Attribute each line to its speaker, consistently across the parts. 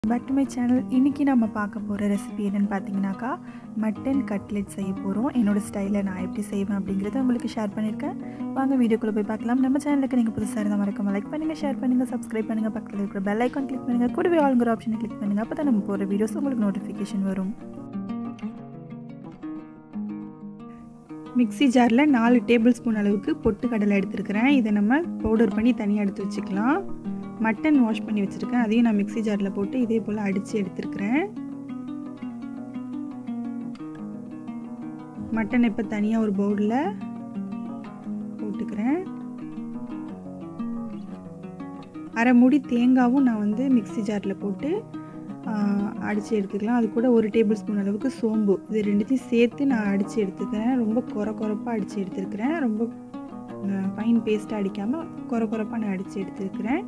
Speaker 1: Back to my channel. இன்றைக்கி நம்ம பார்க்க போகிற ரெசிபி என்னென்னு பார்த்தீங்கன்னாக்கா மட்டன் கட்லெட் செய்ய போகிறோம். என்னோடய ஸ்டைலில் நான் எப்படி செய்வேன் அப்படிங்கிறத உங்களுக்கு ஷேர் பண்ணியிருக்கேன். வாங்க வீடியோக்குள்ளே போய் பார்க்கலாம். நம்ம சேனலுக்கு நீங்கள் புதுசாக இருந்தால் மறக்காம லைக் பண்ணுங்கள், ஷேர் பண்ணுங்கள், சப்ஸ்கிரைப் பண்ணுங்கள், பக்கத்தில் இருக்கிற பெல் ஐக்கான் கிளிக் பண்ணுங்கள், கூடவே ஆளுங்கிற ஆப்ஷனை கிளிக் பண்ணுங்கள். அப்போ தான் நம்ம போகிற வீடியோஸ் உங்களுக்கு நோட்டிஃபிகேஷன் வரும். மிக்ஸி ஜாரில் 4 டேபிள் ஸ்பூன் அளவுக்கு பொட்டுக்கடலை எடுத்துருக்கிறேன். இதை நம்ம பவுடர் பண்ணி தனியாக எடுத்து வச்சுக்கலாம். மட்டன் வாஷ் பண்ணி வச்சுருக்கேன், அதையும் நான் மிக்ஸி ஜாரில் போட்டு இதே போல் அடித்து எடுத்துருக்கிறேன். மட்டன் இப்போ தனியாக ஒரு பவுலில் போட்டுக்கிறேன். அரை மூடி தேங்காவும் நான் வந்து மிக்ஸி ஜாரில் போட்டு அடித்து எடுத்துக்கலாம். அது கூட 1 டேபிள் ஸ்பூன் அளவுக்கு சோம்பு, இது ரெண்டுத்தையும் சேர்த்து நான் அடித்து எடுத்துக்கிறேன். ரொம்ப குறப்பாக அடித்து எடுத்துருக்கிறேன். ரொம்ப ஃபைன் பேஸ்ட்டாக அடிக்காமல் குறப்பாக நான் அடித்து எடுத்துருக்கிறேன்.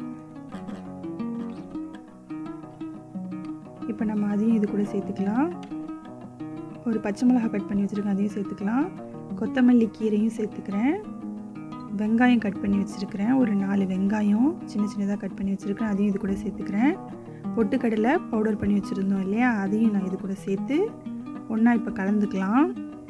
Speaker 1: இப்போ நம்ம அதையும் இது கூட சேர்த்துக்கலாம். ஒரு பச்சை மிளகாய் கட் பண்ணி வச்சுருக்கேன், அதையும் சேர்த்துக்கலாம். கொத்தமல்லி கீரையும் சேர்த்துக்கிறேன். வெங்காயம் கட் பண்ணி வச்சுருக்கிறேன், ஒரு 4 வெங்காயம் சின்னதாக கட் பண்ணி வச்சுருக்கேன், அதையும் இது கூட சேர்த்துக்கிறேன். பொட்டுக்கடலை பவுடர் பண்ணி வச்சுருந்தோம் இல்லையா, அதையும் நான் இது கூட சேர்த்து ஒன்றா இப்போ கலந்துக்கலாம்.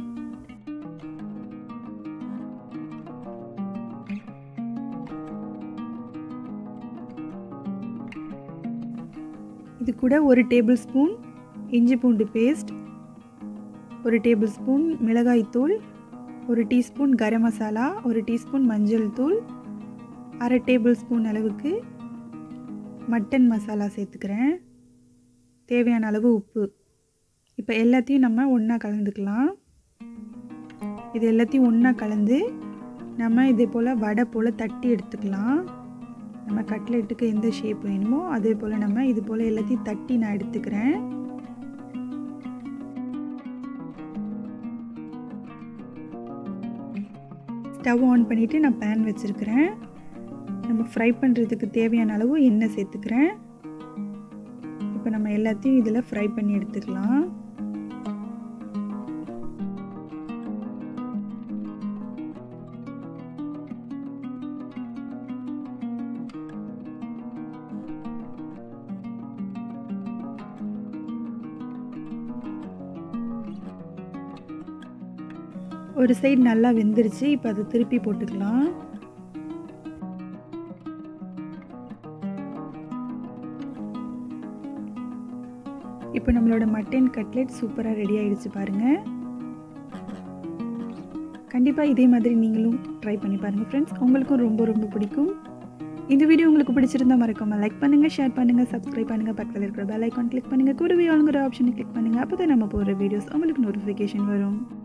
Speaker 1: இது கூட 1 டேபிள் ஸ்பூன் இஞ்சி பூண்டு பேஸ்ட், 1 டேபிள் ஸ்பூன் மிளகாய்த்தூள், 1 டீஸ்பூன் கரம் மசாலா, 1 டீஸ்பூன் மஞ்சள் தூள், அரை டேபிள் ஸ்பூன் அளவுக்கு மட்டன் மசாலா சேர்த்துக்கிறேன். தேவையான அளவு உப்பு. இப்போ எல்லாத்தையும் நம்ம ஒன்றா கலந்துக்கலாம். இது எல்லாத்தையும் ஒன்றா கலந்து நம்ம இதே போல் வடை போல் தட்டி எடுத்துக்கலாம். நம்ம கட்லெட்டுக்கு எந்த ஷேப் வேணுமோ அதே போல் நம்ம இது போல் எல்லாத்தையும் தட்டி நான் எடுத்துக்கிறேன். ஸ்டவ் ஆன் பண்ணிவிட்டு நான் பேன் வச்சுருக்கிறேன். நம்ம ஃப்ரை பண்ணுறதுக்கு தேவையான அளவு எண்ணெய் சேர்த்துக்கிறேன். இப்போ நம்ம எல்லாத்தையும் இதில் ஃப்ரை பண்ணி எடுத்துக்கலாம். ஒரு சைடு நல்லா வெந்துருச்சு, இப்போ அதை திருப்பி போட்டுக்கலாம். இப்போ நம்மளோட மட்டன் கட்லெட் சூப்பராக ரெடி ஆகிடுச்சு பாருங்கள். கண்டிப்பாக இதே மாதிரி நீங்களும் ட்ரை பண்ணி பாருங்கள் ஃப்ரெண்ட்ஸ், உங்களுக்கும் ரொம்ப பிடிக்கும். இந்த வீடியோ உங்களுக்கு பிடிச்சிருந்தா மறக்காம லைக் பண்ணுங்கள், ஷேர் பண்ணுங்கள், சப்ஸ்கிரைப் பண்ணுங்கள், பக்கத்தில் இருக்கிற பெல் ஐக்கான் கிளிக் பண்ணுங்கள், கூடவே ஆளுங்கிற ஆப்ஷனை கிளிக் பண்ணுங்கள். அப்போ தான் நம்ம போகிற வீடியோஸ் உங்களுக்கு நோட்டிஃபிகேஷன் வரும்.